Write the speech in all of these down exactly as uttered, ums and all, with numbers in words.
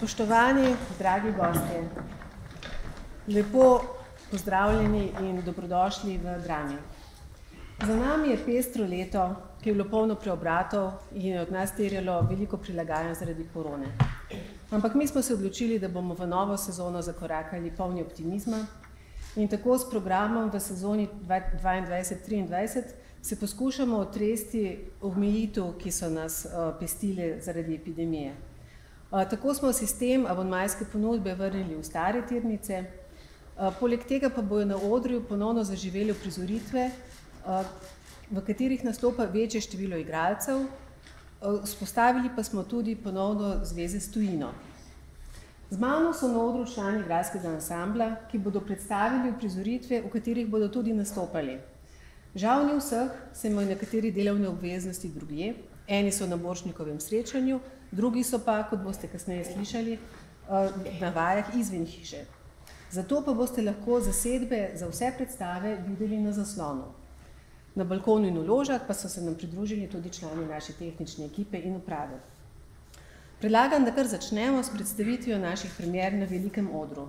Spoštovani, dragi gostje, lepo pozdravljeni in dobrodošli v Drami. Za nami je pestro leto, ki je bilo polno preobratov in je od nas terjalo veliko prilagajanja zaradi korone. Ampak mi smo se odločili, da bomo v novo sezono zakorakali polni optimizma in tako s programom v sezoni dvaindvajset triindvajset se poskušamo otresti omejitev, ki so nas pestile zaradi epidemije. Tako smo sistem abonmajske ponudbe vrnili v stare tirnice, poleg tega pa bojo na odru ponovno zaživeli uprizoritve, v katerih nastopa večje število igralcev, vzpostavili pa smo tudi ponovno zveze s tujino. Z mano so na odru člani igralskega ansambla, ki bodo predstavili uprizoritve, v katerih bodo tudi nastopali. Žal ni vseh, saj imajo nekateri delovne obveznosti drugje, eni so na Borštnikovem srečanju, drugi so pa, kot boste kasneje slišali, na vajah izven hiše. Zato pa boste lahko zasedbe za vse predstave videli na zaslonu. Na balkonu in v ložah pa so se nam pridružili tudi člani naše tehnične ekipe in uprave. Predlagam, da kar začnemo s predstavitvijo naših premier na velikem odru.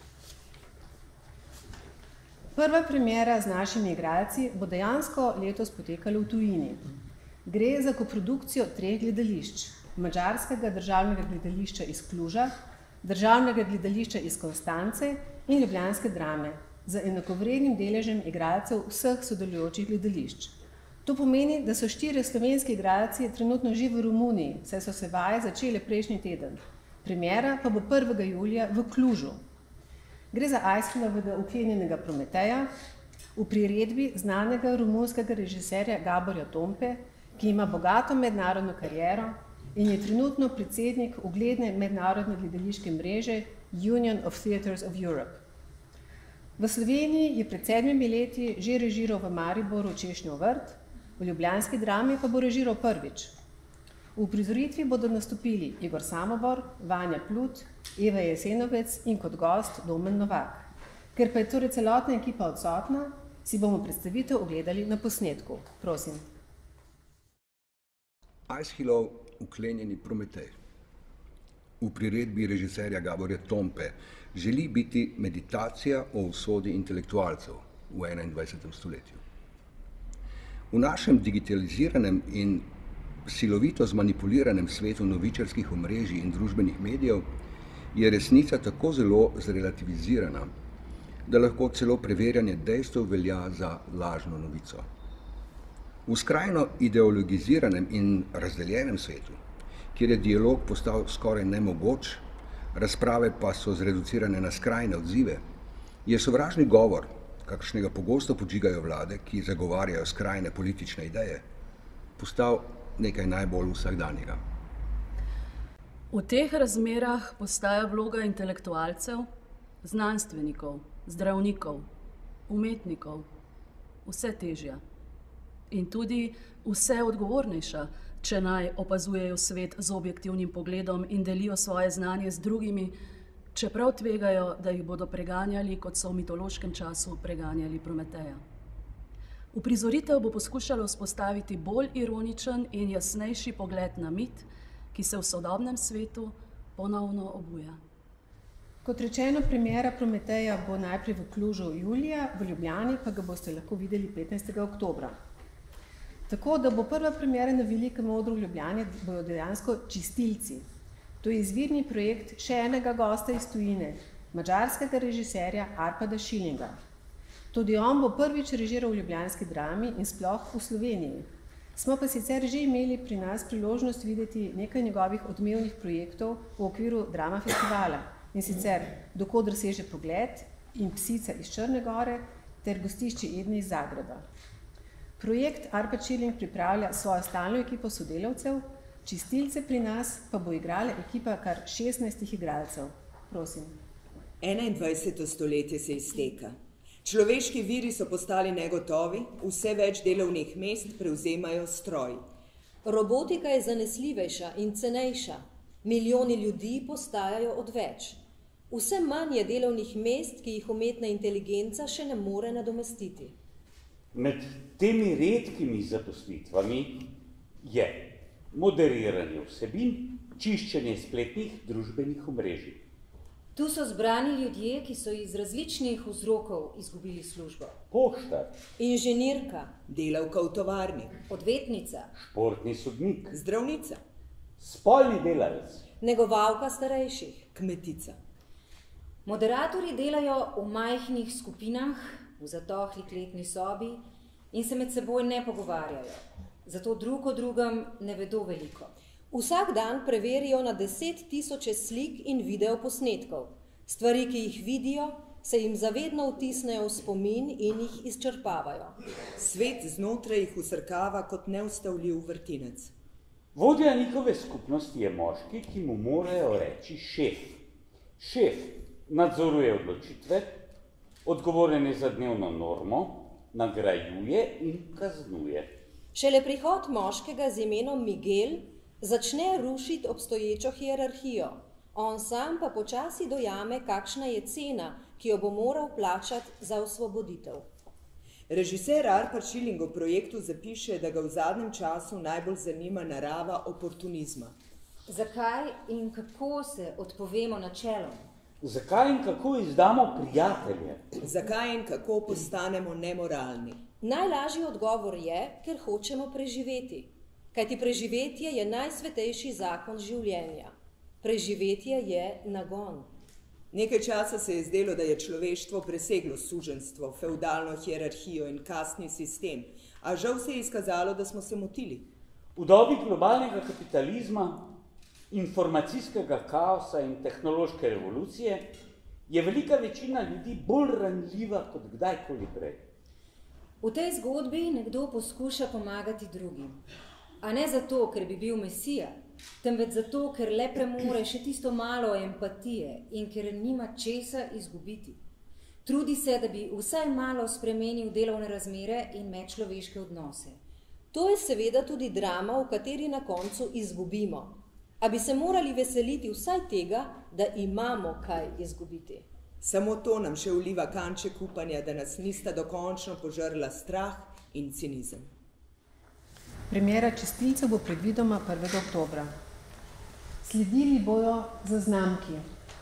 Prva premiera z našimi igralci bo dejansko letos potekala v tujini. Gre za koprodukcijo treh gledališč, madžarskega državnega gledališča iz Kluža, državnega gledališča iz Konstance in ljubljanske Drame, z enakovrednim deležem igralcev vseh sodelujočih gledališč. To pomeni, da so štirje slovenski igralci trenutno že v Romuniji, saj so se vaje začele prejšnji teden. Premiera pa bo prvega julija v Klužu. Gre za Aizhilovega uklenjenega Prometeja v priredbi znanega romunskega režiserja Gaborja Tompe, ki ima bogato mednarodno kariero in je trenutno predsednik ugledne mednarodne gledališke mreže Union of Theatres of Europe. V Sloveniji je pred sedmimi leti že režiral v Mariboru Češnjev vrt, v ljubljanski Drami pa bo režiral prvič. V uprizoritvi bodo nastopili Igor Samobor, Vanja Plut, Eva Jesenovec in kot gost Domen Novak. Ker pa je torej celotna ekipa odsotna, si bomo predstavitev ogledali na posnetku. Prosim. Aizhilov uklenjeni Prometej v priredbi režiserja Gaborja Tompe želi biti meditacija o usodi intelektualcev v enaindvajsetem stoletju. V našem digitaliziranem in silovito zmanipuliranem svetu novičarskih omrežij in družbenih medijev je resnica tako zelo zrelativizirana, da lahko celo preverjanje dejstev velja za lažno novico. V skrajno ideologiziranem in razdeljenem svetu, kjer je dialog postal skoraj nemogoč, razprave pa so zreducirane na skrajne odzive, je sovražni govor, kakšnega pogosto podžigajo vlade, ki zagovarjajo skrajne politične ideje, postal nekaj najbolj vsakdanjega. V teh razmerah postaja vloga intelektualcev, znanstvenikov, zdravnikov, umetnikov vse težja in tudi vse odgovornejša, če naj opazujejo svet z objektivnim pogledom in delijo svoje znanje z drugimi, čeprav tvegajo, da jih bodo preganjali, kot so v mitološkem času preganjali Prometeja. Uprizoritev bo poskušala vzpostaviti bolj ironičen in jasnejši pogled na mit, ki se v sodobnem svetu ponovno obuja. Kot rečeno, premiera Prometeja bo najprej v Klužu julija, v Ljubljani pa ga boste lahko videli petnajstega oktobra. Tako, da bo prva premiera na velikem odru v Ljubljani bojo dejansko Čistilci. To je izvirni projekt še enega gosta iz tujine, madžarskega režiserja Arpada Šilinga. Tudi on bo prvič režiral v ljubljanski Drami in sploh v Sloveniji. Smo pa sicer že imeli pri nas priložnost videti nekaj njegovih odmevnih projektov v okviru Drama festivala, in sicer Do koder seže pogled in Psica iz Črne gore ter Gostišče Edne iz Zagreba. Projekt Arpad Šiling pripravlja svojo stalno ekipo sodelavcev, Čistilce pri nas pa bo igrala ekipa kar šestnajstih igralcev. Prosim. enaindvajseto stoletje se izteka. Človeški viri so postali negotovi, vse več delovnih mest prevzemajo stroji. Robotika je zanesljivejša in cenejša. Milijoni ljudi postajajo odveč. Vse manj je delovnih mest, ki jih umetna inteligenca še ne more nadomestiti. Med temi redkimi zaposlitvami je moderiranje vsebin, čiščenje spletnih družbenih omrežij. Tu so zbrani ljudje, ki so iz različnih vzrokov izgubili službo. Poštar, Inženirka, Delavka v tovarni, odvetnica, športni sodnik, zdravnica, spolni delavec, negovalka starejših. kmetica. Moderatorji delajo v majhnih skupinah, v zatohli kletni sobi in se med seboj ne pogovarjajo. Zato drug o drugem ne vedo veliko. Vsak dan preverijo na deset tisoče slik in videoposnetkov. Stvari, ki jih vidijo, se jim zavedno vtisnejo v spomin in jih izčrpavajo. Svet znotraj jih usrkava kot neustavljiv vrtinec. Vodja njihove skupnosti je moški, ki mu morajo reči šef. Šef nadzoruje odločitve, odgovoren je za dnevno normo, nagrajuje in kaznuje. Šele prihod moškega z imenom Miguel začne rušiti obstoječo hierarhijo. On sam pa počasi dojame, kakšna je cena, ki jo bo moral plačati za osvoboditev. Režiser Arpad Šilling v projektu zapiše, da ga v zadnjem času najbolj zanima narava oportunizma. Zakaj in kako se odpovemo načelom? Zakaj in kako izdamo prijatelje? Zakaj in kako postanemo nemoralni? Najlažji odgovor je, ker hočemo preživeti. Kajti preživetje je najsvetejši zakon življenja. Preživetje je nagon. Nekaj časa se je zdelo, da je človeštvo preseglo suženjstvo, fevdalno hierarhijo in kastni sistem, a žal se je izkazalo, da smo se motili. V dobi globalnega kapitalizma, informacijskega kaosa in tehnološke revolucije je velika večina ljudi bolj ranljiva kot kdajkoli prej. V tej zgodbi nekdo poskuša pomagati drugim. A ne zato, ker bi bil mesija, temveč zato, ker le premore še tisto malo empatije in ker nima česa izgubiti. Trudi se, da bi vsaj malo spremenil delovne razmere in medčloveške odnose. To je seveda tudi drama, v kateri na koncu izgubimo. A bi se morali veseliti vsaj tega, da imamo kaj izgubiti. Samo to nam še vliva kanček upanja, da nas nista dokončno požrla strah in cinizem. Premiera Čistilcev bo predvidoma prvega oktobra. Sledili bodo zaznamki.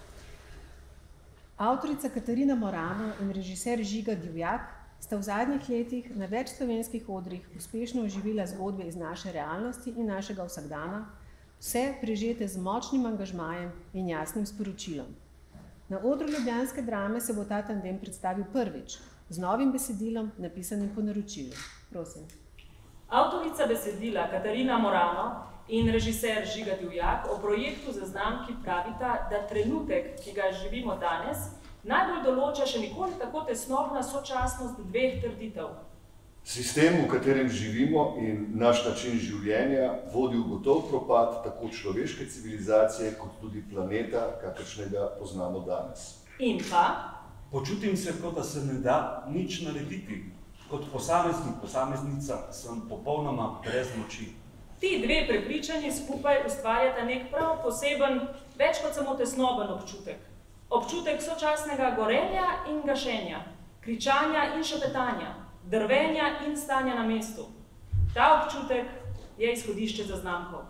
Avtorica Katarina Morano in režiser Žiga Divjak sta v zadnjih letih na več slovenskih odrih uspešno oživila zgodbe iz naše realnosti in našega vsakdana, vse prežete z močnim angažmajem in jasnim sporočilom. Na odru ljubljanske drame se bo ta tandem predstavil prvič, z novim besedilom, napisanim po naročilu. Prosim. Avtorica besedila Katarina Morano in režiser Žiga Divjak o projektu Zaznamki pravita, da trenutek, ki ga živimo danes, najbolj določa še nikoli tako tesnobna sočasnost dveh trditev. Sistem, v katerem živimo in naš način življenja vodi v gotov propad tako človeške civilizacije kot tudi planeta, kakršnega poznamo danes. In pa? Počutim se, kot da se ne da nič narediti. Kot posameznik, posameznica sem popolnoma brez moči. Ti dve prepričanji skupaj ustvarjata nek prav poseben, več kot samo tesnoben občutek. Občutek sočasnega gorenja in gašenja, kričanja in šepetanja, drvenja in stanja na mestu. Ta občutek je izhodišče zaznamkov.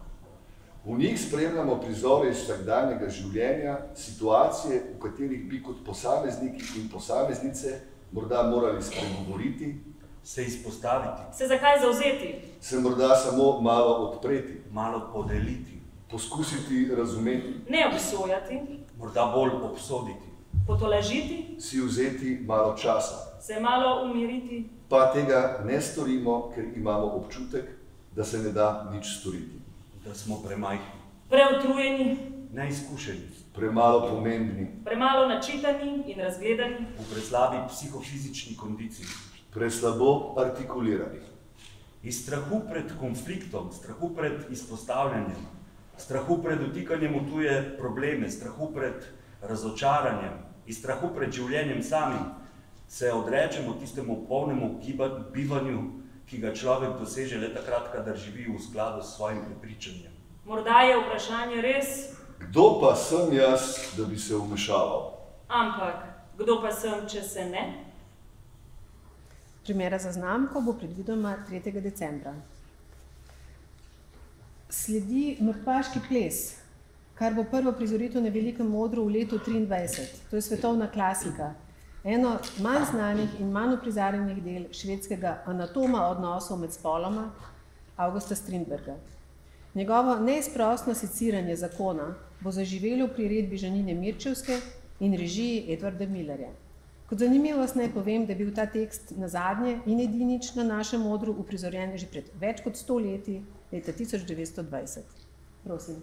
V njih spremljamo prizore iz vsakdanjega življenja, situacije, v katerih bi kot posamezniki in posameznice morda morali spregovoriti, se izpostaviti, se zakaj zavzeti, se morda samo malo odpreti, malo podeliti, poskusiti razumeti, ne obsojati, morda bolj obsoditi, potolažiti, si vzeti malo časa, se malo umiriti, pa tega ne storimo, ker imamo občutek, da se ne da nič storiti. Da smo premajhni, preutrujeni, neizkušeni, premalo pomembni, premalo načitani in razgledani, v preslabi psihofizični kondiciji, preslabo artikulirani. Iz strahu pred konfliktom, strahu pred izpostavljanjem, strahu pred dotikanjem v tuje probleme, strahu pred razočaranjem, iz strahu pred življenjem samim, se odrečemo tistemu polnemu bivanju, ki ga človek doseže le takrat, kadar živi v skladu s svojim prepričanjem. Morda je vprašanje res, kdo pa sem jaz, da bi se vmešaval? Ampak, kdo pa sem, če se ne? Premiera Zaznamkov bo predvidoma tretjega decembra. Sledi Mrtvaški ples, kar bo prvo prizoritev na velikem odru v letu triindvajset. To je svetovna klasika. Eno manj znanih in manj uprizarjenih del švedskega anatoma odnosov med spoloma Augusta Strindberga. Njegovo neizprostno seciranje zakona bo zaživelo v priredbi Žanine Mirčevske in režiji Edvarda Millerja. Kot zanimivost naj povem, da je bil ta tekst nazadnje in edinič na našem odru uprizorjen že pred več kot sto leti, leta tisoč devetsto dvajset. Prosim.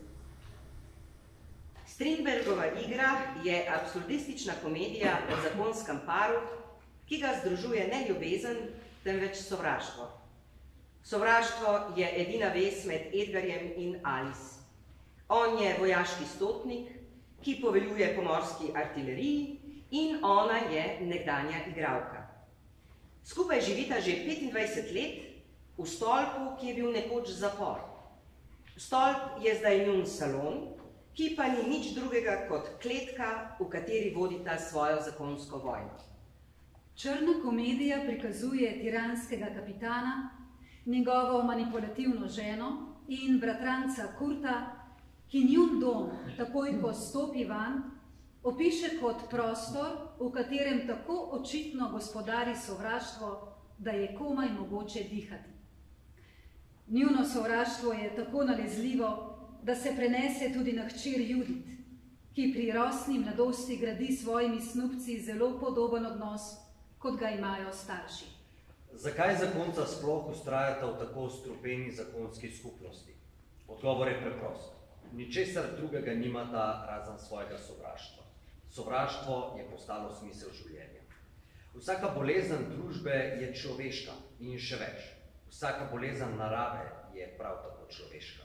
Strindbergova igra je absurdistična komedija o zakonskem paru, ki ga združuje ne ljubezen, temveč sovraštvo. Sovraštvo je edina vez med Edgarjem in Alice. On je vojaški stotnik, ki poveljuje pomorski artileriji, in ona je nekdanja igralka. Skupaj živita že petindvajset let v stolpu, ki je bil nekoč zapor. Stolp je zdaj njun salon, ki pa ni nič drugega kot kletka, v kateri vodita svojo zakonsko vojno. Črna komedija prikazuje tiranskega kapitana, njegovo manipulativno ženo in bratranca Kurta, ki njun dom, takoj ko stopi van, opiše kot prostor, v katerem tako očitno gospodari sovraštvo, da je komaj mogoče dihati. Njuno sovraštvo je tako nalezljivo, da se prenese tudi na hčer Judit, ki pri rosni mladosti gradi svojimi snubci zelo podoben odnos, kot ga imajo starši. Zakaj zakonca sploh vztrajata v tako strupeni zakonski skupnosti? Odgovor je preprost. Ničesar drugega nimata razen svojega sovraštva. Sovraštvo je postalo smisel življenja. Vsaka bolezen družbe je človeška in še več. Vsaka bolezen narave je prav tako človeška.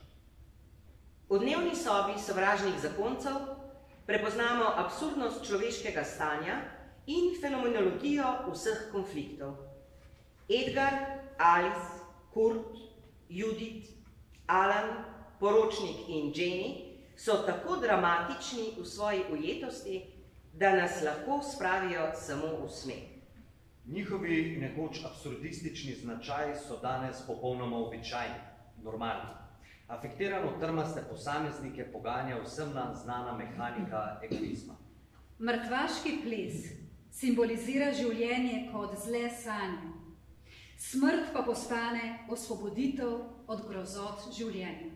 V dnevni sobi sovražnih zakoncev prepoznamo absurdnost človeškega stanja in fenomenologijo vseh konfliktov. Edgar, Alice, Kurt, Judith, Alan, poročnik in Jenny so tako dramatični v svoji ujetosti, da nas lahko spravijo samo v smeh. Njihovi nekoč absurdistični značaji so danes popolnoma običajni, normalni. Afektirano trmaste posameznike poganja vsem nam znana mehanika egoizma. Mrtvaški ples simbolizira življenje kot zle sanje. Smrt pa postane osvoboditev od grozot življenja.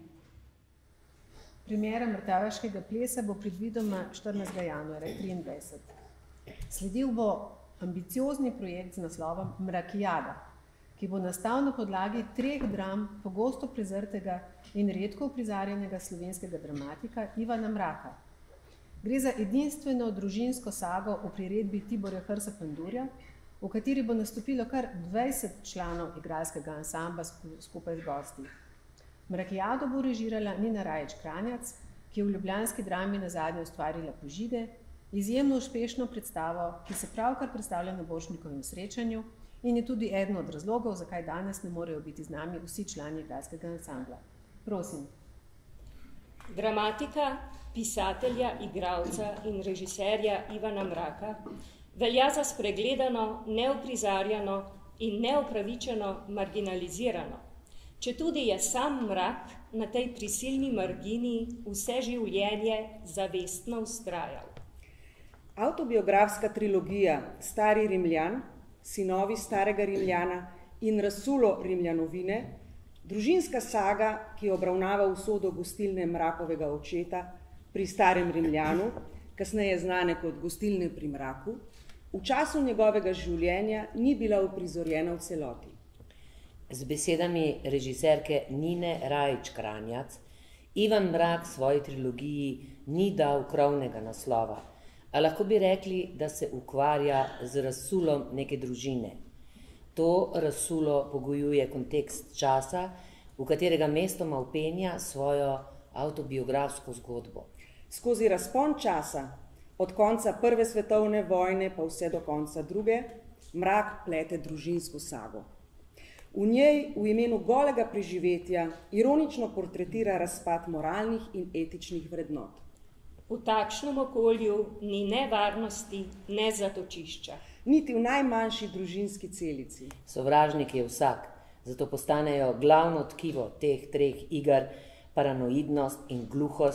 Premiera mrtvaškega plesa bo predvidoma štirinajstega januarja triindvajset. Sledil bo ambiciozni projekt z naslovom Mrakijada, ki bo nastal na podlagi treh dram pogosto prezrtega in redko uprizarjenega slovenskega dramatika Ivana Mraka. Gre za edinstveno družinsko sago v priredbi Tiborja Hrsa Pandurja, v kateri bo nastopilo kar dvajset članov igralskega ansambla skupaj z gosti. Mrakijado bo režirala Nina Rajić-Kranjac, ki je v ljubljanski drami nazadnje ustvarila Požige, izjemno uspešno predstavo, ki se pravkar predstavlja na Borštnikovem srečanju in je tudi eden od razlogov, zakaj danes ne morejo biti z nami vsi člani igralskega ansambla. Prosim. Dramatika pisatelja, igralca in režiserja Ivana Mraka velja za spregledano, neuprizarjeno in neupravičeno marginalizirano, četudi je sam Mrak na tej prisilni margini vse življenje zavestno vztrajal. Avtobiografska trilogija Stari Rimljan, Sinovi starega Rimljana in Rasulo Rimljanovine, družinska saga, ki obravnava usodo gostilne Mrakovega očeta pri Starem Rimljanu, kasneje znane kot Gostilne pri Mraku, v času njegovega življenja ni bila uprizorjena v celoti. Z besedami režiserke Nine Rajić-Kranjac, Ivan Mrak svoji trilogiji ni dal krovnega naslova, a lahko bi rekli, da se ukvarja z razsulom neke družine. To razsulo pogojuje kontekst časa, v katerega mestoma vpenja svojo avtobiografsko zgodbo. Skozi razpon časa, od konca prve svetovne vojne pa vse do konca druge, Mrak plete družinsko sago. V njej v imenu golega preživetja ironično portretira razpad moralnih in etičnih vrednot. V takšnem okolju ni ne varnosti, ne zatočišča. Niti v najmanjši družinski celici. Sovražnik je vsak, zato postanejo glavno tkivo teh treh iger paranoidnost in gluhost,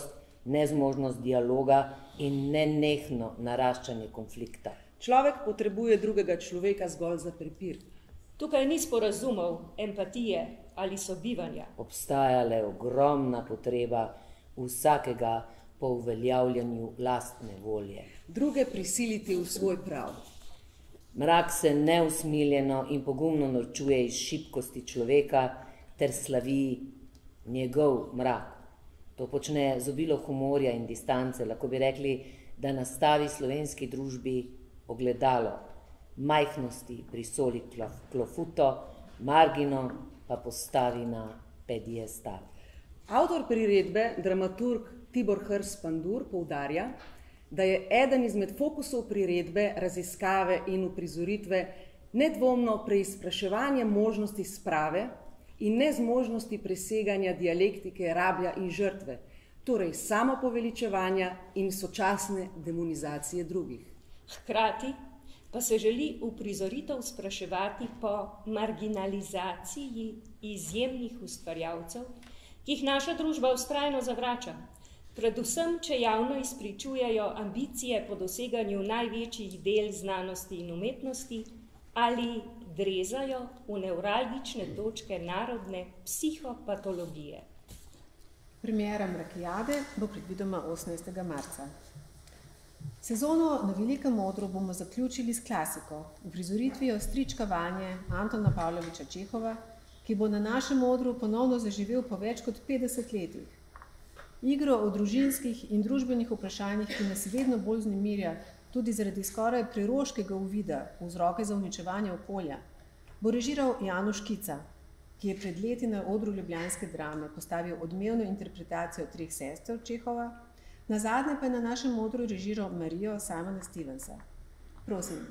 nezmožnost dialoga in nenehno naraščanje konflikta. Človek potrebuje drugega človeka zgolj za prepir. Tukaj ni sporazumov, empatije ali sobivanja. Obstaja le ogromna potreba vsakega po uveljavljanju lastne volje. Druge prisiliti v svoj prav. Mrak se neusmiljeno in pogumno norčuje iz šibkosti človeka ter slavi njegov mrak. To počne z obilo humorja in distance, lahko bi rekli, da nastavi slovenski družbi ogledalo majhnosti pri soli klofuto, margino pa postavi na pediestal. Avtor priredbe, dramaturg Tibor Hrs Pandur, poudarja, da je eden izmed fokusov priredbe, raziskave in uprizoritve nedvomno preizpraševanje možnosti sprave in nezmožnosti preseganja dialektike rablja in žrtve, torej samopoveličevanja in sočasne demonizacije drugih. Hkrati pa se želi uprizoritev spraševati po marginalizaciji izjemnih ustvarjalcev, ki jih naša družba vztrajno zavrača. Predvsem, če javno izpričujejo ambicije po doseganju največjih del znanosti in umetnosti ali drezajo v nevralgične točke narodne psihopatologije. Premiera Mrakijade bo predvidoma osemnajstega marca. Sezono na Velikem odru bomo zaključili s klasiko, uprizoritvijo Strička Vanje Antona Pavloviča Čehova, ki bo na našem odru ponovno zaživel po več kot petdeset letih. Igro o družinskih in družbenih vprašanjih, ki nas vedno bolj vznemirja, tudi zaradi skoraj priroškega uvida v vzroke za uničevanje okolja, bo režiral Januš Škica, ki je pred leti na odru ljubljanske drame postavil odmevno interpretacijo Treh sester Čehova, nazadnje pa je na našem odru režiral Marijo Simona Stevensa. Prosim.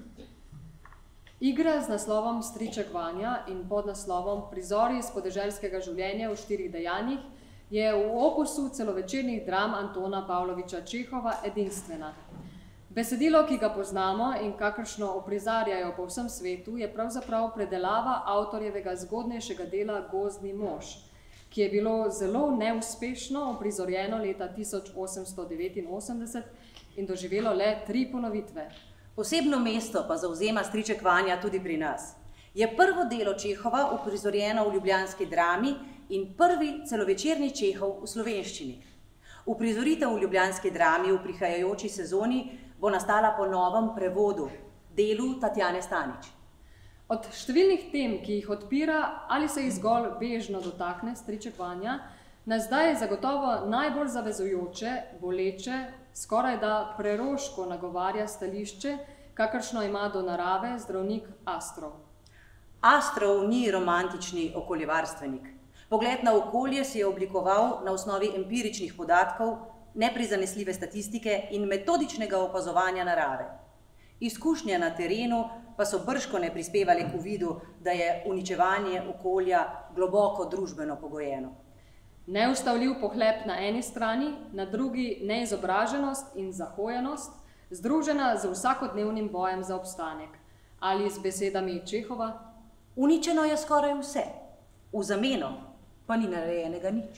Igra z naslovom Striček Vanja in pod naslovom Prizori iz podeželskega življenja v štirih dejanjih je v opusu celovečernih dram Antona Pavloviča Čehova edinstvena. Besedilo, ki ga poznamo in kakršno uprizarjajo po vsem svetu, je pravzaprav predelava avtorjevega zgodnejšega dela Gozdni mož, ki je bilo zelo neuspešno uprizorjeno leta tisoč osemsto devetinosemdeset in doživelo le tri ponovitve. Posebno mesto pa zavzema Striček Vanja tudi pri nas. Je prvo delo Čehova uprizorjeno v ljubljanski drami in prvi celovečerni Čehov v slovenščini. Uprizoritev v ljubljanski drami v prihajajoči sezoni bo nastala po novem prevodu, delu Tatjane Stanič. Od številnih tem, ki jih odpira ali se jih zgolj bežno dotakne Striček Vanja, nas zdaj zagotovo najbolj zavezujoče, boleče, skoraj da preroško nagovarja stališče, kakršno ima do narave zdravnik Astrov. Astrov ni romantični okoljevarstvenik. Pogled na okolje si je oblikoval na osnovi empiričnih podatkov, neprizanesljive statistike in metodičnega opazovanja narave. Izkušnje na terenu pa so bržkone prispevali k uvidu, da je uničevanje okolja globoko družbeno pogojeno. Neustavljiv pohlep na eni strani, na drugi neizobraženost in zahojenost, združena z vsakodnevnim bojem za obstanek. Ali z besedami Čehova? Uničeno je skoraj vse, v zameno pa ni narejenega nič.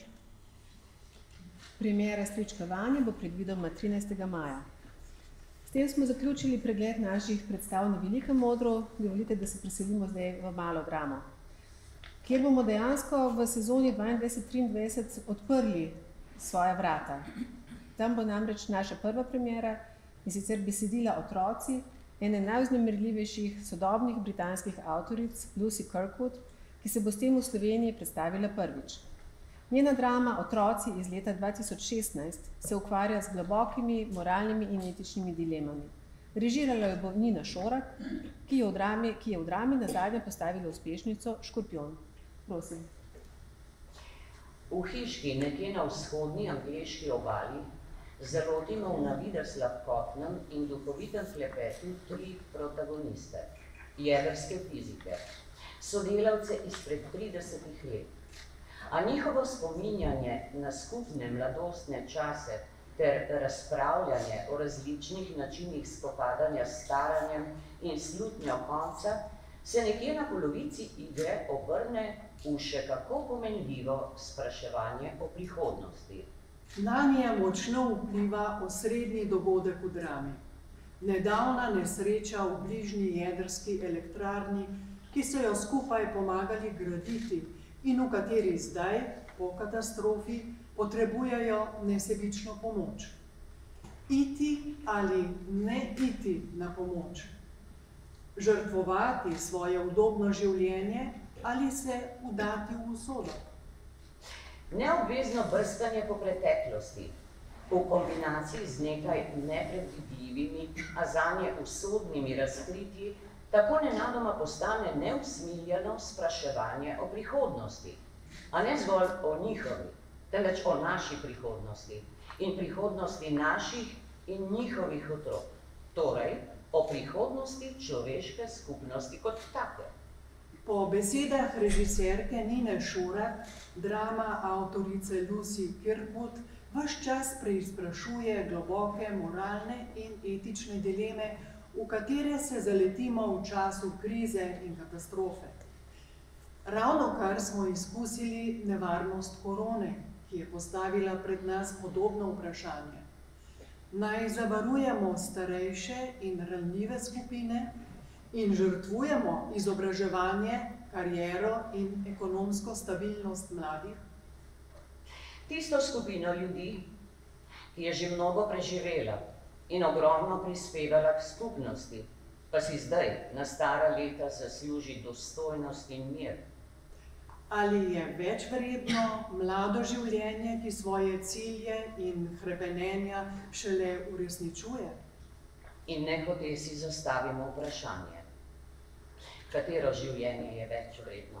Premiera Strička Vanje bo predvidoma trinajstega maja. S tem smo zaključili pregled naših predstav na Velikem odru. Dovolite, da se preselimo zdaj v malo dramo, kjer bomo dejansko v sezoni dvaindvajset triindvajset odprli svoja vrata. Tam bo namreč naša prva premiera in sicer besedila Otroci, ene najvznemirljivejših sodobnih britanskih avtoric Lucy Kirkwood, ki se bo s tem v Sloveniji predstavila prvič. Njena drama Otroci iz leta dva tisoč šestnajst se ukvarja z globokimi moralnimi in etičnimi dilemami. Režirala jo bo Nina Šorak, ki je v drami, ki je v drami nazadnje postavila uspešnico Škorpion. Prosim. V hiški nekje na vzhodni angleški obali zalotimo v navidez lahkotnem in duhovitem klepetu tri protagoniste, jedrske fizike, sodelavce izpred tridesetih let. A njihovo spominjanje na skupne mladostne čase ter razpravljanje o različnih načinih spopadanja s staranjem in slutnjo konca se nekje na polovici igre obrne v še kako pomenljivo spraševanje o prihodnosti. Nanje močno vpliva osrednji dogodek v drami. Nedavna nesreča v bližnji jedrski elektrarni, ki so jo skupaj pomagali graditi in v kateri zdaj, po katastrofi, potrebujejo nesebično pomoč. Iti ali ne iti na pomoč. Žrtvovati svoje udobno življenje ali se vdati v usodo. Neobvezno brskanje po preteklosti, v kombinaciji z nekaj nepredvidljivimi, a zanje usodnimi razkritji, tako nenadoma postane neusmiljeno spraševanje o prihodnosti, a ne zgolj o njihovi, temveč o naši prihodnosti in prihodnosti naših in njihovih otrok, torej o prihodnosti človeške skupnosti kot take. Po besedah režiserke Nine Šurak, drama avtorice Lucy Kirkwood ves čas preizprašuje globoke moralne in etične dileme, v katere se zaletimo v času krize in katastrofe. Ravnokar smo izkusili nevarnost korone, ki je postavila pred nas podobno vprašanje. Naj zavarujemo starejše in ranljive skupine in žrtvujemo izobraževanje, kariero in ekonomsko stabilnost mladih? Tisto skupino ljudi, ki je že mnogo preživela in ogromno prispevala k skupnosti, pa si zdaj na stara leta zasluži dostojnost in mir. Ali je več vredno mlado življenje, ki svoje cilje in hrepenenja šele uresničuje? In nehote si zastavimo vprašanje, katero življenje je več vredno.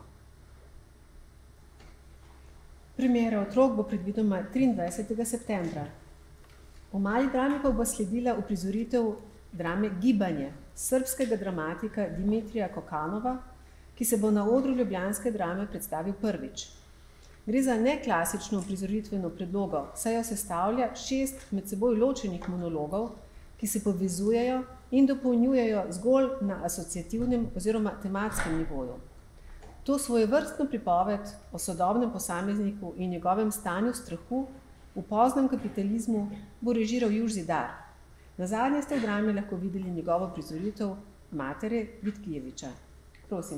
Premiera otrok bo predvidoma triindvajsetega septembra. V Mali drami pa bo sledila uprizoritev drame Gibanje srbskega dramatika Dimitrija Kokanova, ki se bo na odru ljubljanske drame predstavil prvič. Gre za neklasično uprizoritveno predlogo, saj jo sestavlja šest med seboj ločenih monologov, ki se povezujejo in dopolnjujejo zgolj na asociativnem oziroma tematskem nivoju. To svojevrstno pripoved o sodobnem posamezniku in njegovem stanju strahu v poznem kapitalizmu bo režiral Juž Zidar. Nazadnje ste v drami lahko videli njegovo prizoritev Matere Vitkijeviča. Prosim.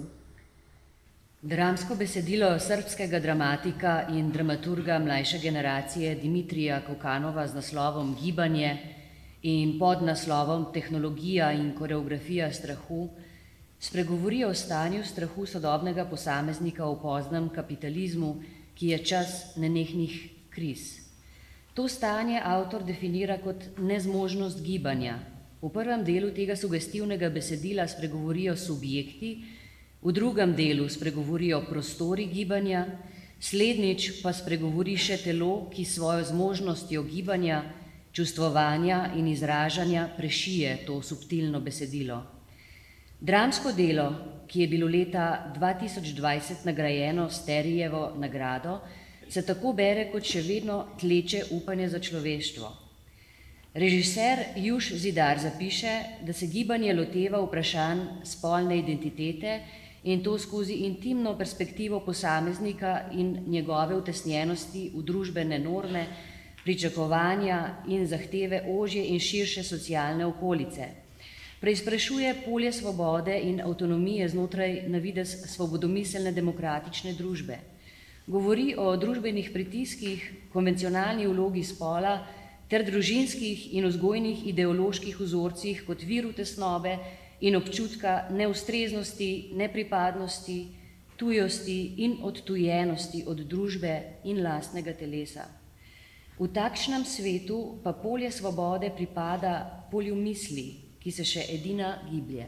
Dramsko besedilo srbskega dramatika in dramaturga mlajše generacije Dimitrija Kokanova z naslovom Gibanje in pod naslovom Tehnologija in koreografija strahu spregovori o stanju strahu sodobnega posameznika v poznem kapitalizmu, ki je čas nenehnih kriz. To stanje avtor definira kot nezmožnost gibanja. V prvem delu tega sugestivnega besedila spregovorijo subjekti, v drugem delu spregovorijo prostori gibanja, slednjič pa spregovori še telo, ki svojo zmožnostjo gibanja, čustvovanja in izražanja prešije to subtilno besedilo. Dramsko delo, ki je bilo leta dva tisoč dvajset nagrajeno s Terijevo nagrado, se tako bere kot še vedno tleče upanje za človeštvo. Režiser Juž Zidar zapiše, da se gibanje loteva vprašanj spolne identitete in to skozi intimno perspektivo posameznika in njegove utesnjenosti v družbene norme, pričakovanja in zahteve ožje in širše socialne okolice. Preizprašuje polje svobode in avtonomije znotraj na videz svobodomiselne demokratične družbe. Govori o družbenih pritiskih, konvencionalni vlogi spola ter družinskih in vzgojnih ideoloških vzorcih kot viru tesnobe in občutka neustreznosti, nepripadnosti, tujosti in odtujenosti od družbe in lastnega telesa. V takšnem svetu pa polje svobode pripada polju misli, ki se še edina giblje.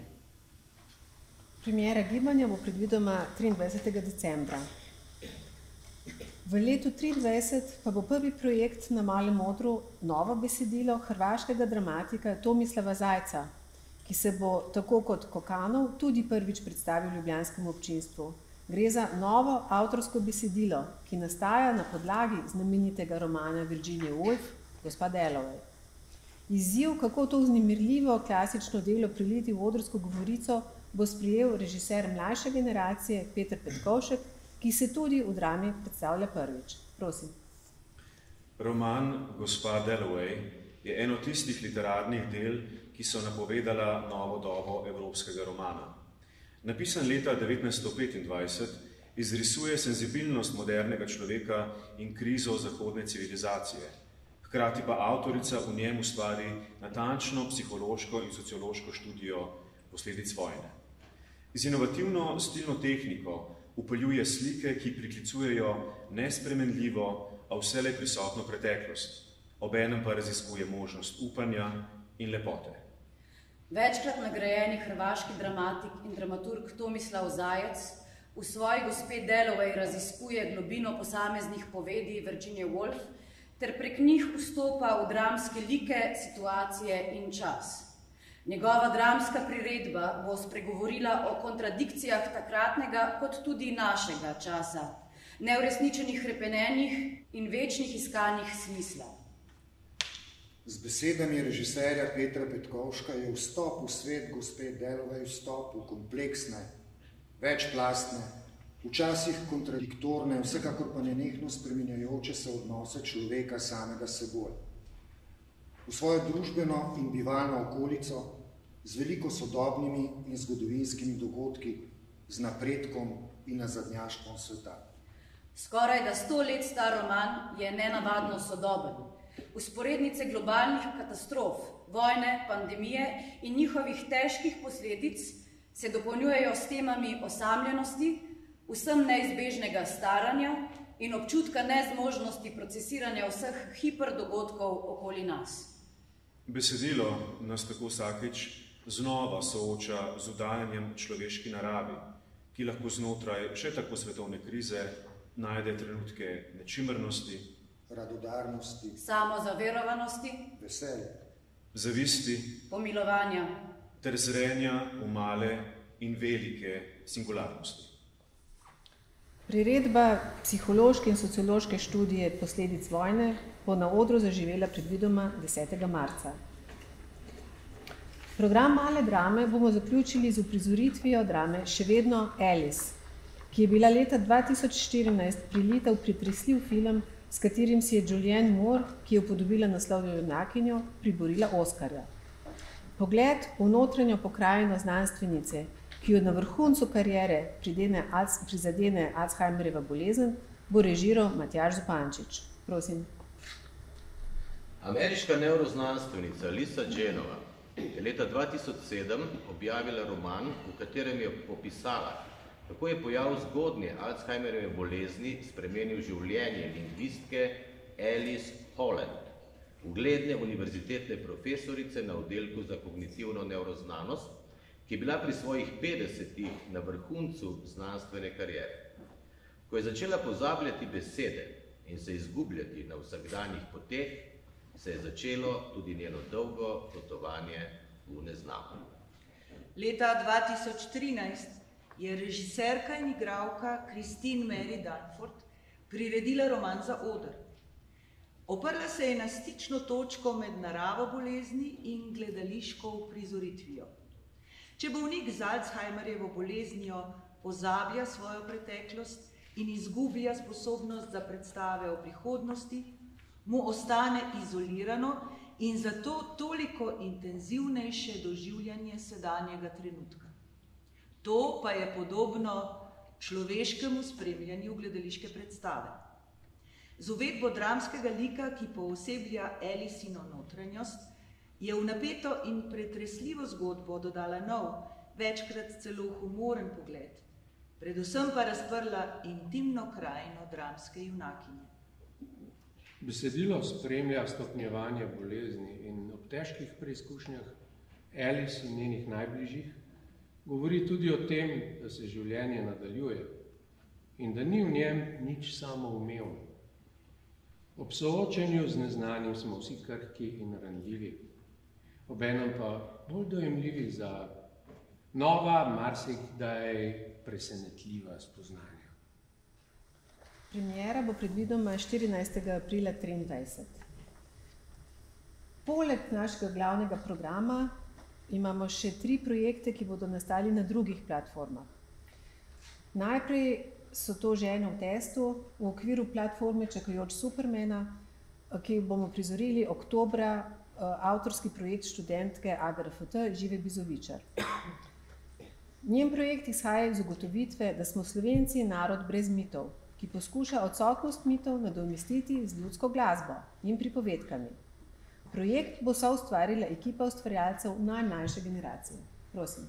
Premiera Gibanja bo predvidoma triindvajsetega decembra. V letu triindvajset pa bo prvi projekt na Malem odru novo besedilo hrvaškega dramatika Tomislava Zajca, ki se bo, tako kot Kokanov, tudi prvič predstavil ljubljanskemu občinstvu. Gre za novo avtorsko besedilo, ki nastaja na podlagi znamenitega romana Virginije Woolf, Gospa Dalloway. Izziv, kako to vznemirljivo klasično delo priliti v odrsko govorico, bo sprejel režiser mlajše generacije Peter Petkovšek, ki se tudi v drami predstavlja prvič. Prosim. Roman Gospa Dalloway je eno tistih literarnih del, ki so napovedala novo dobo evropskega romana. Napisan leta devetnajststo petindvajset, izrisuje senzibilnost modernega človeka in krizo zahodne civilizacije. Hkrati pa avtorica v njem ustvari natančno psihološko in sociološko študijo posledic vojne. Z inovativno stilno tehniko upeljuje slike, ki priklicujejo nespremenljivo, a vselej prisotno preteklost, obenem pa raziskuje možnost upanja in lepote. Večkrat nagrajeni hrvaški dramatik in dramaturg Tomislav Zajec v svoji Gospe Dalloway raziskuje globino posameznih povedi Virginie Woolf ter prek njih vstopa v dramske like, situacije in čas. Njegova dramska priredba bo spregovorila o kontradikcijah takratnega kot tudi našega časa, neuresničenih hrepenenjih in večnih iskanjih smisla. Z besedami režiserja Petra Petkovška je vstop v svet Gospe Dalloway vstop v kompleksne, večplastne, včasih kontradiktorne, vsekakor pa nenehno spreminjajoče se odnose človeka samega seboj. V svojo družbeno in bivalno okolico z veliko sodobnimi in zgodovinskimi dogodki, z napredkom in nazadnjaštvom sveta. Skoraj da sto let star roman je nenavadno sodoben. Vzporednice globalnih katastrof, vojne, pandemije in njihovih težkih posledic se dopolnjujejo s temami osamljenosti, vsem neizbežnega staranja in občutka nezmožnosti procesiranja vseh hiperdogodkov okoli nas. Besedilo nas tako vsakič znova sooča z vdajanjem človeški naravi, ki lahko znotraj še tako svetovne krize najde trenutke nečimrnosti, radodarnosti, samozaverovanosti, veselja, zavisti, pomilovanja ter zrenja v male in velike singularnosti. Priredba psihološke in sociološke študije posledic vojne bo na odru zaživela predvidoma desetega marca. Program male drame bomo zaključili z uprizoritvijo drame Še vedno Alice, ki je bila leta dva tisoč štirinajst prilita v pretresljiv film, s katerim si je Julianne Moore, ki je upodobila naslovno junakinjo, priborila Oskarja. Pogled v notranjo pokrajino znanstvenice, ki jo na vrhuncu kariere prizadene Alzheimerjeva bolezen, bo režiral Matjaž Zupančič. Prosim. Ameriška nevroznanstvenica Lisa Genova je leta dva tisoč sedem objavila roman, v katerem je popisala, kako je pojav zgodnje Alzheimerjeve bolezni spremenil življenje lingvistke Alice Holland, ugledne univerzitetne profesorice na oddelku za kognitivno nevroznanost, ki je bila pri svojih petdesetih na vrhuncu znanstvene kariere. Ko je začela pozabljati besede in se izgubljati na vsakdanjih poteh, se je začelo tudi njeno dolgo potovanje v neznano. Leta dva tisoč trinajst je režiserka in igralka Christine Mary Danforth priredila roman za oder. Oprla se je na stično točko med naravo bolezni in gledališko uprizoritvijo. Če bolnik z Alzheimerjevo boleznijo pozablja svojo preteklost in izgublja sposobnost za predstave o prihodnosti, mu ostane izolirano in zato toliko intenzivnejše doživljanje sedanjega trenutka. To pa je podobno človeškemu spremljanju gledališke predstave. Z uvedbo dramskega lika, ki pooseblja Alicino notranjost, je v napeto in pretresljivo zgodbo dodala nov, večkrat celo humoren pogled, predvsem pa razprla intimno krajino dramske junakinje. Besedilo spremlja stopnjevanje bolezni in ob težkih preizkušnjah Alice in njenih najbližjih govori tudi o tem, da se življenje nadaljuje in da ni v njem nič samoumevno. Ob soočenju z neznanim smo vsi krhki in ranljivi, obenem pa bolj dojemljivi za nova, marsikdaj presenetljiva spoznanja. Premiera bo predvidoma štirinajstega aprila triindvajset. Poleg našega glavnega programa imamo še tri projekte, ki bodo nastali na drugih platformah. Najprej so to Žene v testu v okviru platforme Čakajoč Supermana, ki bomo prizorili oktobra avtorski projekt študentke A G R F T Žive Bizovičar. Njen projekt izhaja iz ugotovitve, da smo Slovenci narod brez mitov, ki poskuša odsotnost mitov nadomestiti z ljudsko glasbo in pripovedkami. Projekt bo soustvarila ekipa ustvarjalcev najmlajše generacije. Prosim.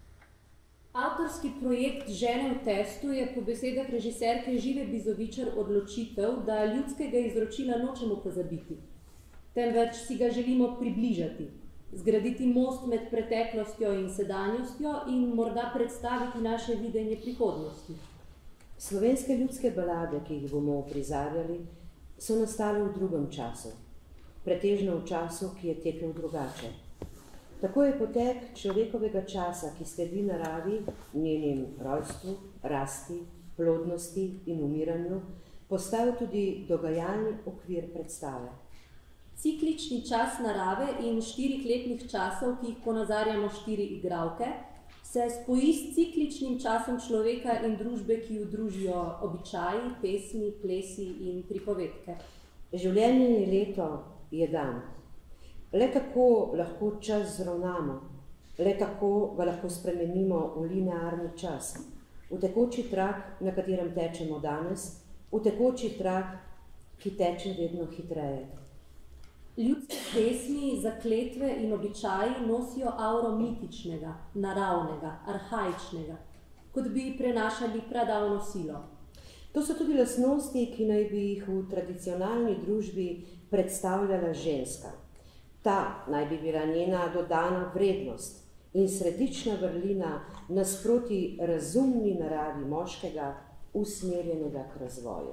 Avtorski projekt Žene v testu je po besedah režiserke Žive Bizovičar odločitev, da ljudskega izročila nočemo pozabiti, temveč si ga želimo približati, zgraditi most med preteklostjo in sedanjostjo in morda predstaviti naše videnje prihodnosti. Slovenske ljudske balade, ki jih bomo uprizarjali, so nastale v drugem času, pretežno v času, ki je tekel drugače. Tako je potek človekovega časa, ki sledi naravi, njenim rojstvu, rasti, plodnosti in umiranju, postal tudi dogajalni okvir predstave. Ciklični čas narave in štirih letnih časov, ki jih ponazarjamo štiri igralke, se spoji s cikličnim časom človeka in družbe, ki jo družijo običaji, pesmi, plesi in pripovedke. Življenje je leto, je dan. Le tako lahko čas zravnamo, le tako ga lahko spremenimo v linearni čas, v tekoči trak, na katerem tečemo danes, v tekoči trak, ki teče vedno hitreje. Ljudske pesmi, zakletve in običaji nosijo auro mitičnega, naravnega, arhaičnega, kot bi prenašali pradavno silo. To so tudi lastnosti, ki naj bi jih v tradicionalni družbi predstavljala ženska. Ta naj bi bila njena dodana vrednost in središčna vrlina nasproti razumni naravi moškega, usmerjenega k razvoju.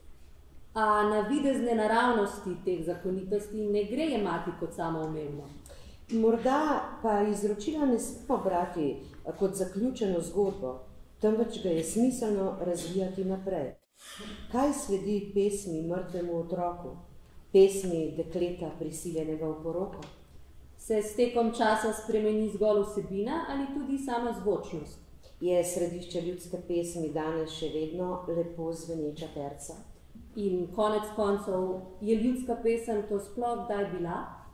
A navidezne naravnosti teh zakonitosti ne gre jemati kot samoumevno. Morda pa izročila ne smemo brati kot zaključeno zgodbo, temveč ga je smiselno razvijati naprej. Kaj sledi pesmi mrtvemu otroku, pesmi dekleta prisiljenega v poroko? Se s tekom časa spremeni zgolj vsebina ali tudi sama zvočnost? Je središče ljudske pesmi danes še vedno lepo zveneča terca? In konec koncev, je ljudska pesem to sploh kdaj bila?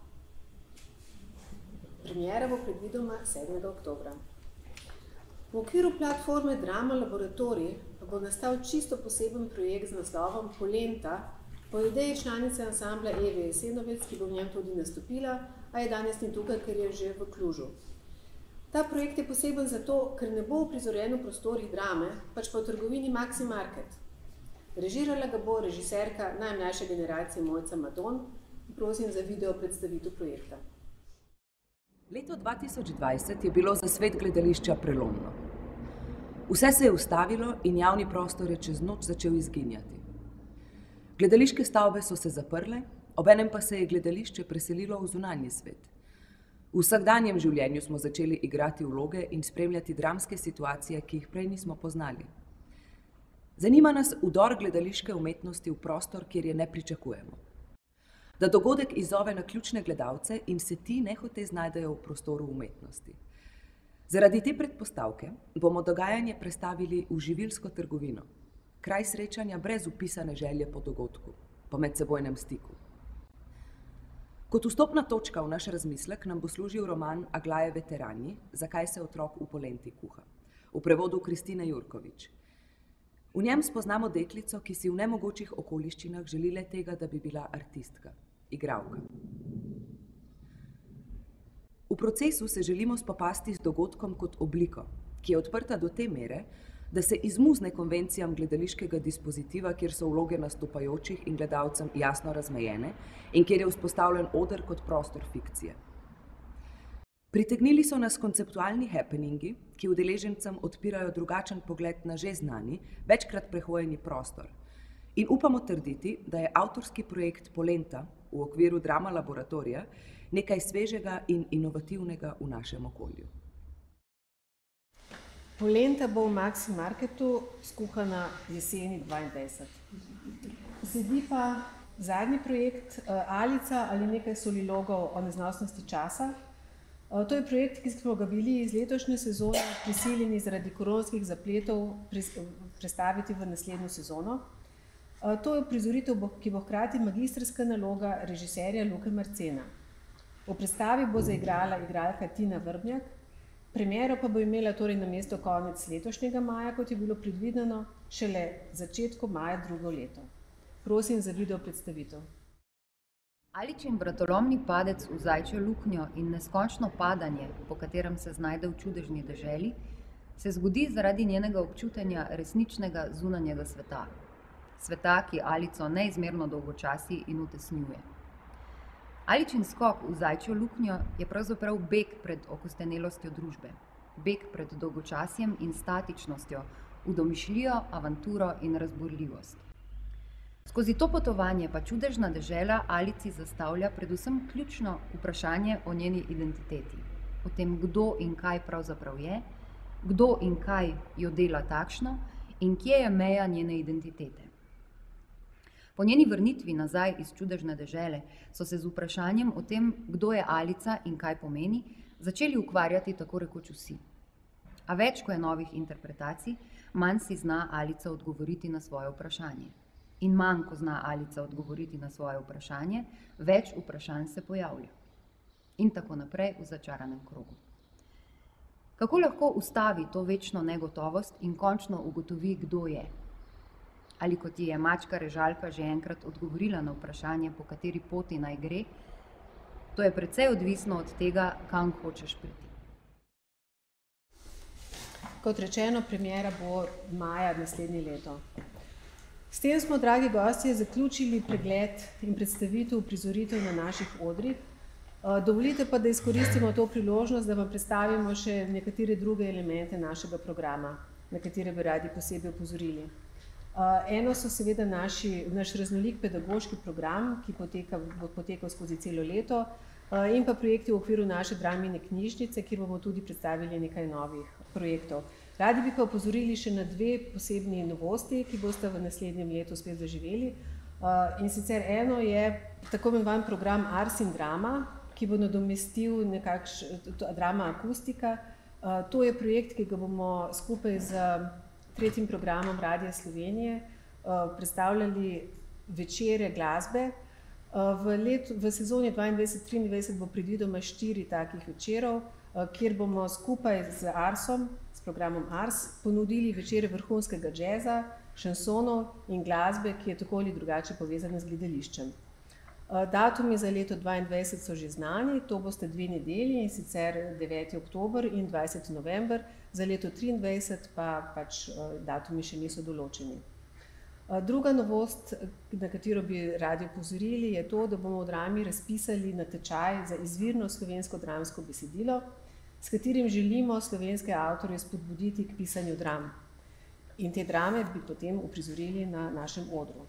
Premiera bo predvidoma sedmega oktobra. V okviru platforme Drama Laboratorij pa bo nastal čisto poseben projekt z naslovom Polenta, po ideji članice ansambla Eve Jesenovec, ki bo v njem tudi nastopila, a je danes ni tukaj, ker je že v Klužu. Ta projekt je poseben zato, ker ne bo uprizorjen v prostorih Drame, pač pa v trgovini Maxi Market. Režirala ga bo režiserka najmlajše generacije Mojca Madon. Prosim za video predstavitev projekta. Leto dva tisoč dvajset je bilo za svet gledališča prelomno. Vse se je ustavilo in javni prostor je čez noč začel izginjati. Gledališke stavbe so se zaprle, obenem pa se je gledališče preselilo v zunanji svet. V vsakdanjem življenju smo začeli igrati vloge in spremljati dramske situacije, ki jih prej nismo poznali. Zanima nas vdor gledališke umetnosti v prostor, kjer je ne pričakujemo. Da dogodek izzove naključne gledalce in se ti nehote znajdejo v prostoru umetnosti. Zaradi te predpostavke bomo dogajanje prestavili v živilsko trgovino, kraj srečanja brez upisane želje po dogodku, po medsebojnem stiku. Kot vstopna točka v naš razmislek nam bo služil roman Aglaje Veterani, Zakaj se otrok v polenti kuha, v prevodu Kristine Jurkovič. V njem spoznamo deklico, ki si v nemogočih okoliščinah želi le tega, da bi bila artistka, igralka. V procesu se želimo spopasti z dogodkom kot obliko, ki je odprta do te mere, da se izmuzne konvencijam gledališkega dispozitiva, kjer so vloge nastopajočih in gledalcem jasno razmejene in kjer je vzpostavljen oder kot prostor fikcije. Pritegnili so nas konceptualni happeningi, ki udeležencem odpirajo drugačen pogled na že znani, večkrat prehojeni prostor. In upamo trditi, da je avtorski projekt Polenta v okviru Drama Laboratorija nekaj svežega in inovativnega v našem okolju. Polenta bo v Maxi Marketu skuhana jeseni dvaindvajset. Sledi pa zadnji projekt Alica ali nekaj solilogov o neznosnosti časa. To je projekt, ki smo ga bili iz letošnje sezone prisiljeni zaradi koronskih zapletov prestaviti v naslednjo sezono. To je uprizoritev, ki bo hkrati magistrska naloga režiserja Luke Marcena. V predstavi bo zaigrala igralka Tina Vrbnjak, premiero pa bo imela torej namesto konec letošnjega maja, kot je bilo predvideno, šele začetku maja drugo leto. Prosim za video predstavitev. Aličin vratolomni padec v zajčjo luknjo in neskončno padanje, po katerem se znajde v čudežni deželi, se zgodi zaradi njenega občutenja resničnega zunanjega sveta. Sveta, ki Alico neizmerno dolgočasi in utesnjuje. Aličin skok v zajčjo luknjo je pravzaprav beg pred okostenelostjo družbe, beg pred dolgočasjem in statičnostjo, v domišljijo, avanturo in razburljivost. Skozi to potovanje pa čudežna dežela Alici zastavlja predvsem ključno vprašanje o njeni identiteti, o tem, kdo in kaj pravzaprav je, kdo in kaj jo dela takšno in kje je meja njene identitete. Po njeni vrnitvi nazaj iz čudežne dežele so se z vprašanjem o tem, kdo je Alica in kaj pomeni, začeli ukvarjati tako rekoč vsi. A več, ko je novih interpretacij, manj si zna Alica odgovoriti na svoje vprašanje. In manj, ko zna Alica odgovoriti na svoje vprašanje, več vprašanj se pojavlja. In tako naprej v začaranem krogu. Kako lahko ustavi to večno negotovost in končno ugotovi, kdo je? Ali kot ji je mačka Režalka že enkrat odgovorila na vprašanje, po kateri poti naj gre, to je precej odvisno od tega, kam hočeš priti. Kot rečeno, premiera bo maja naslednje leto. S tem smo, dragi gostje, zaključili pregled in predstavitev prizoritev na naših odrih. Dovolite pa, da izkoristimo to priložnost, da vam predstavimo še nekatere druge elemente našega programa, na katere bi radi posebej opozorili. Eno so seveda naši, naš raznolik pedagoški program, ki poteka, bo potekal skozi celo leto, in pa projekti v okviru naše dramine knjižnice, kjer bomo tudi predstavili nekaj novih projektov. Radi bi pa opozorili še na dve posebni novosti, ki boste v naslednjem letu spet zaživeli. In sicer eno je tako imenovan program Ars in Drama, ki bo nadomestil nekakšen drama akustika. To je projekt, ki ga bomo skupaj z tretjim programom Radia Slovenije predstavljali večere glasbe. V, letu, v sezoni dvaindvajset triindvajset bo predvidoma štiri takih večerov, kjer bomo skupaj z Arsom, s programom Ars, ponudili večere vrhunskega džeza, šansonov in glasbe, ki je tako ali drugače povezana z gledališčem. Datumi za leto dvaindvajset so že znani, to boste dve nedelji, in sicer deveti oktober in dvajseti november, za leto triindvajset pa pač datumi še niso določeni. Druga novost, na katero bi radi opozorili, je to, da bomo v Drami razpisali natečaj za izvirno slovensko dramsko besedilo, s katerim želimo slovenske avtorje spodbuditi k pisanju dram. In te drame bi potem uprizorili na našem odru.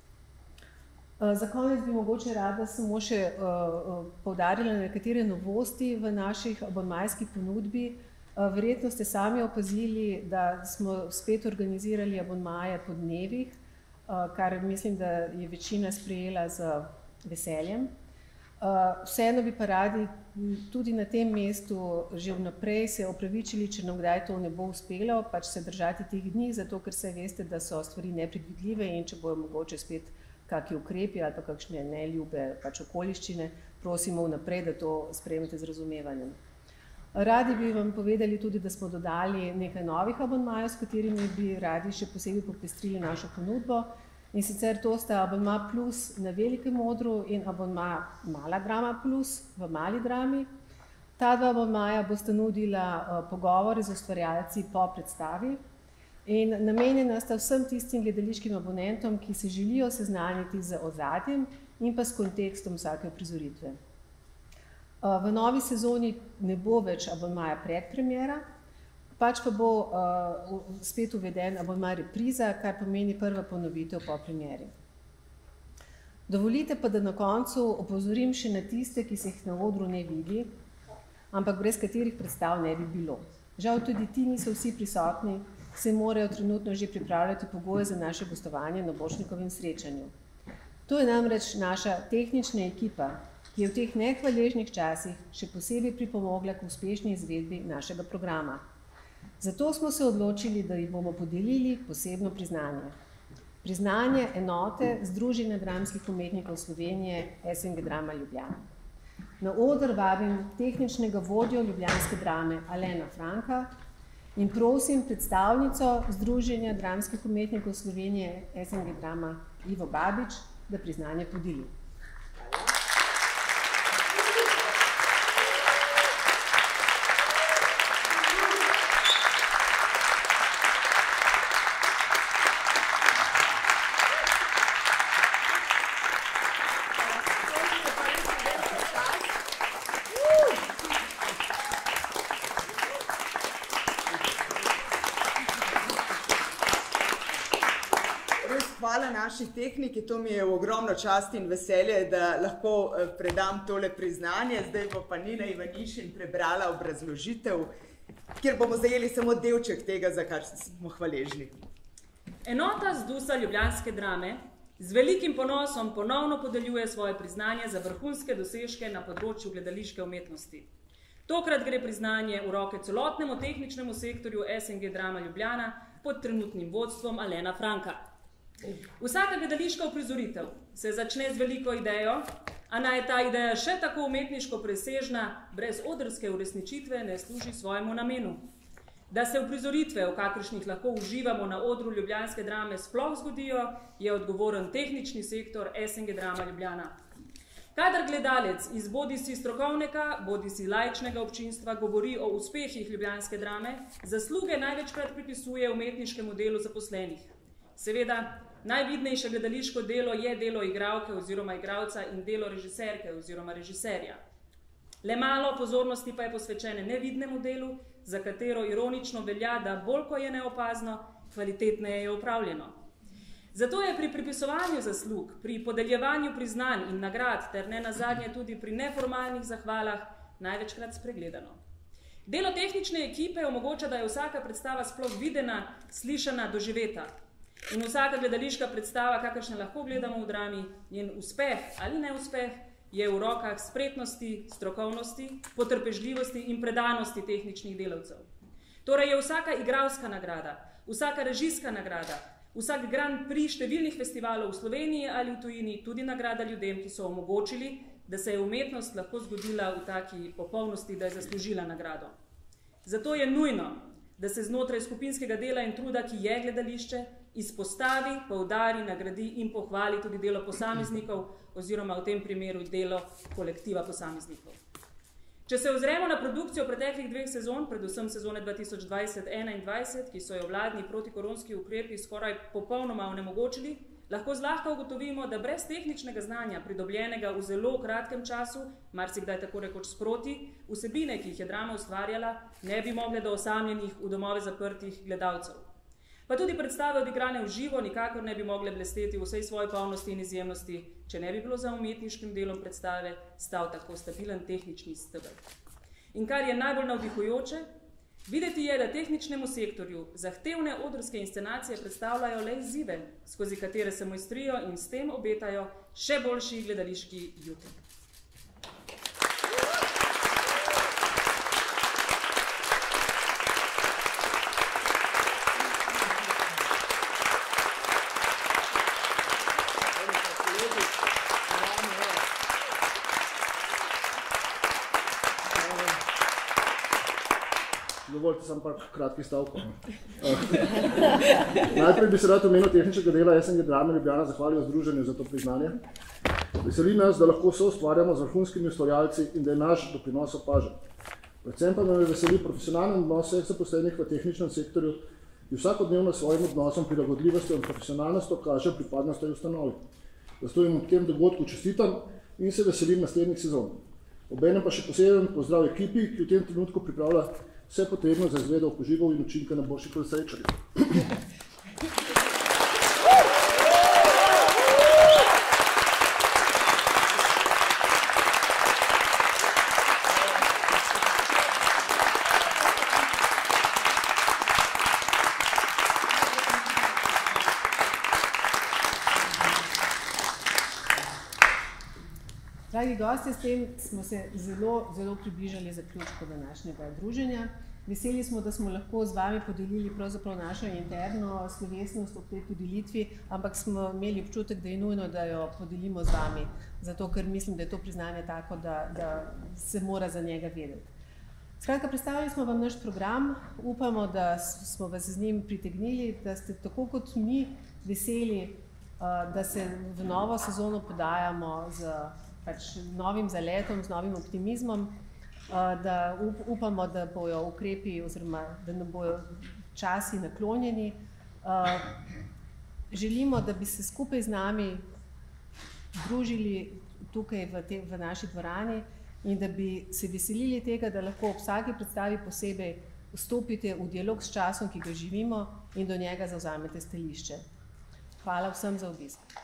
Za konec bi mogoče rada samo še poudarila nekatere novosti v naših abonmajski ponudbi. Verjetno ste sami opazili, da smo spet organizirali abonmaje po dnevih, kar mislim, da je večina sprejela z veseljem. Vseeno bi pa radi tudi na tem mestu že vnaprej se opravičili, če nam kdaj to ne bo uspelo, pač se držati teh dni, zato ker se veste, da so stvari nepredvidljive in če bojo mogoče spet kakšni ukrepi ali pa kakšne neljube pač okoliščine, prosimo vnaprej, da to sprejmete z razumevanjem. Radi bi vam povedali tudi, da smo dodali nekaj novih abonmajev, s katerimi bi radi še posebej popestrili našo ponudbo. In sicer to sta abonma plus na velikem odru in abonma Mala drama plus v mali drami. Ta dva abonmaja bosta nudila pogovore z ustvarjalci po predstavi in namenjena sta vsem tistim gledališkim abonentom, ki se želijo seznaniti z ozadjem in pa s kontekstom vsake uprizoritve. V novi sezoni ne bo več abonmaja predpremiera, pač pa bo spet uveden abonma repriza, kar pomeni prva ponovitev po premieri. Dovolite pa, da na koncu opozorim še na tiste, ki se jih na odru ne vidi, ampak brez katerih predstav ne bi bilo. Žal tudi ti niso vsi prisotni, se morajo trenutno že pripravljati pogoje za naše gostovanje na Borštnikovem srečanju. To je namreč naša tehnična ekipa, ki je v teh nehvaležnih časih še posebej pripomogla k uspešni izvedbi našega programa. Zato smo se odločili, da jim bomo podelili posebno priznanje. priznanje enote Združenja dramskih umetnikov Slovenije S N G Drama Ljubljana. Na oder vabim tehničnega vodjo ljubljanske drame Alena Franka in prosim predstavnico Združenja dramskih umetnikov Slovenije S N G Drama Ivo Babič, da priznanje podeli. Naši tehniki, to mi je v ogromno čast in veselje, da lahko predam tole priznanje. Zdaj bo pa Nina Ivanišin prebrala obrazložitev, kjer bomo zajeli samo delček tega, za kar smo hvaležni. Enota ZDUS-a ljubljanske drame z velikim ponosom ponovno podeljuje svoje priznanje za vrhunske dosežke na področju gledališke umetnosti. Tokrat gre priznanje v roke celotnemu tehničnemu sektorju S N G Drama Ljubljana pod trenutnim vodstvom Alena Franka. Vsaka gledališka uprizoritev se začne z veliko idejo, a naj je ta ideja še tako umetniško presežna, brez odrske uresničitve ne služi svojemu namenu. Da se uprizoritve, v kakršnih lahko uživamo na odru ljubljanske drame, sploh zgodijo, je odgovoren tehnični sektor S N G Drama Ljubljana. Kadar gledalec iz bodisi strokovnega, bodisi laičnega občinstva govori o uspehih ljubljanske drame, zasluge največkrat pripisuje umetniškemu delu zaposlenih. Seveda, najvidnejše gledališko delo je delo igralke oziroma igralca in delo režiserke oziroma režiserja. Le malo pozornosti pa je posvečene nevidnemu delu, za katero ironično velja, da bolj ko je neopazno, kvalitetneje je upravljeno. Zato je pri pripisovanju zaslug, pri podeljevanju priznanj in nagrad ter ne nazadnje tudi pri neformalnih zahvalah največkrat spregledano. Delo tehnične ekipe omogoča, da je vsaka predstava sploh videna, slišana, doživeta. In vsaka gledališka predstava, kakršne lahko gledamo v drami, njen uspeh ali neuspeh, je v rokah spretnosti, strokovnosti, potrpežljivosti in predanosti tehničnih delavcev. Torej je vsaka igralska nagrada, vsaka režijska nagrada, vsak grand prix številnih festivalov v Sloveniji ali v tujini tudi nagrada ljudem, ki so omogočili, da se je umetnost lahko zgodila v taki popolnosti, da je zaslužila nagrado. Zato je nujno, da se znotraj skupinskega dela in truda, ki je gledališče, izpostavi, poudari, nagradi in pohvali tudi delo posameznikov oziroma v tem primeru delo kolektiva posameznikov. Če se ozremo na produkcijo preteklih dveh sezon, predvsem sezone dva tisoč dvajset enaindvajset, ki so jo vladni protikoronski ukrepi skoraj popolnoma onemogočili, lahko zlahka ugotovimo, da brez tehničnega znanja, pridobljenega v zelo kratkem času, marsikdaj tako rekoč sproti, vsebine, ki jih je drama ustvarjala, ne bi mogle do osamljenih v domove zaprtih gledalcev. Pa tudi predstave odigrane v živo nikakor ne bi mogle blesteti v vsej svoji polnosti in izjemnosti, če ne bi bilo za umetniškim delom predstave stal tako stabilen tehnični steber. In kar je najbolj navdihujoče, videti je, da tehničnemu sektorju zahtevne odrske inscenacije predstavljajo le izzive, skozi katere se mojstrijo in s tem obetajo še boljši gledališki jutri. Dovolite samo par kratkih stavkov. Najprej bi se rad v imenu tehničnega dela S N G Drame Ljubljana zahvalil Združenju za to priznanje. Veseli nas, da lahko soustvarjamo z vrhunskimi ustvarjalci in da je naš doprinos opažen. Predvsem pa me veseli profesionalni odnos vseh zaposlenih v tehničnem sektorju, ki vsakodnevno s svojim odnosom, prilagodljivostjo in profesionalnostjo kaže pripadnost tej ustanovi. Zato jim v tem dogodku čestitam in se veselim naslednjih sezon. Obenem pa še poseben pozdrav ekipi, ki v tem trenutku pripravlja vse potrebno za izvedbo požigov in učinka na boljših kolesarjenjih. Dragi gosti, s tem smo se zelo, zelo približali zaključku današnjega druženja. Veseli smo, da smo lahko z vami podelili pravzaprav našo interno slovesnost ob tej podelitvi, ampak smo imeli občutek, da je nujno, da jo podelimo z vami, zato ker mislim, da je to priznanje tako, da, da se mora za njega vedeti. Skratka, predstavili smo vam naš program, upamo, da smo vas z njim pritegnili, da ste tako kot mi veseli, da se v novo sezono podajamo z pač novim zaletom, z novim optimizmom, da upamo, da bojo ukrepi oziroma da ne bojo časi naklonjeni. Želimo, da bi se skupaj z nami družili tukaj v, te, v naši dvorani in da bi se veselili tega, da lahko ob vsaki predstavi posebej vstopite v dialog s časom, ki ga živimo in do njega zavzamete stališče. Hvala vsem za obisk.